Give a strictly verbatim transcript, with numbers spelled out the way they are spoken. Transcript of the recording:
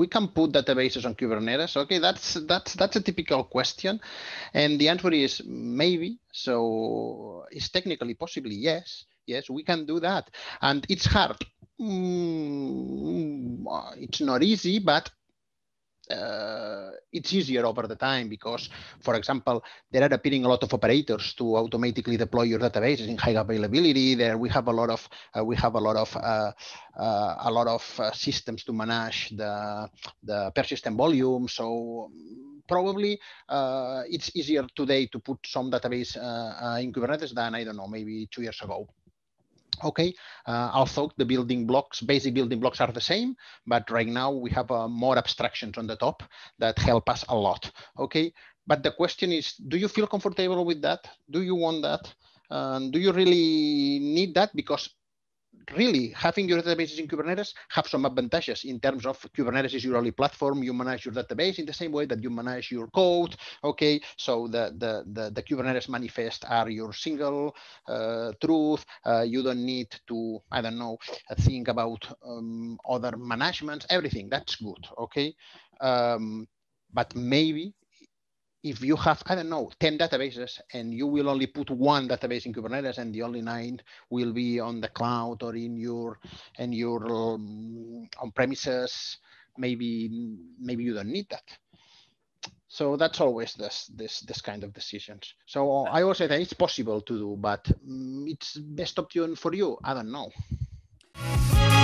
we can put databases on Kubernetes? Okay, that's that's that's a typical question, and the answer is maybe. So it's technically possibly yes. Yes, we can do that, and it's hard. Mm, it's not easy, but Uh, it's easier over the time because, for example, there are appearing a lot of operators to automatically deploy your databases in high availability. There we have a lot of uh, we have a lot of uh, uh, a lot of uh, systems to manage the the persistent volume. So probably uh, it's easier today to put some database uh, uh, in Kubernetes than, I don't know, maybe two years ago. Okay, uh, although the building blocks, basic building blocks are the same, but right now we have uh, more abstractions on the top that help us a lot. Okay, but the question is, do you feel comfortable with that? Do you want that? Um, do you really need that? Because really, having your databases in Kubernetes have some advantages in terms of Kubernetes is your only platform. You manage your database in the same way that you manage your code. Okay, so the the the, the Kubernetes manifest are your single uh, truth. Uh, you don't need to, I don't know, think about um, other managements. Everything that's good. Okay, um, but maybe if you have, I don't know, ten databases and you will only put one database in Kubernetes and the only nine will be on the cloud or in your in your um, on premises, maybe maybe you don't need that. So that's always this this this kind of decisions. So I always say that it's possible to do, but um, it's best option for you. I don't know.